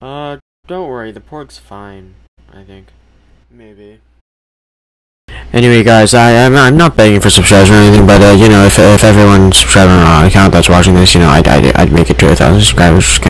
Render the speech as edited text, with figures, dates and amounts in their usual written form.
Don't worry, the porg's fine, I think. Maybe. Anyway, guys, I'm not begging for subscribers or anything, but, you know, if everyone subscribed on our account that's watching this, you know, I'd make it to 1,000 subscribers.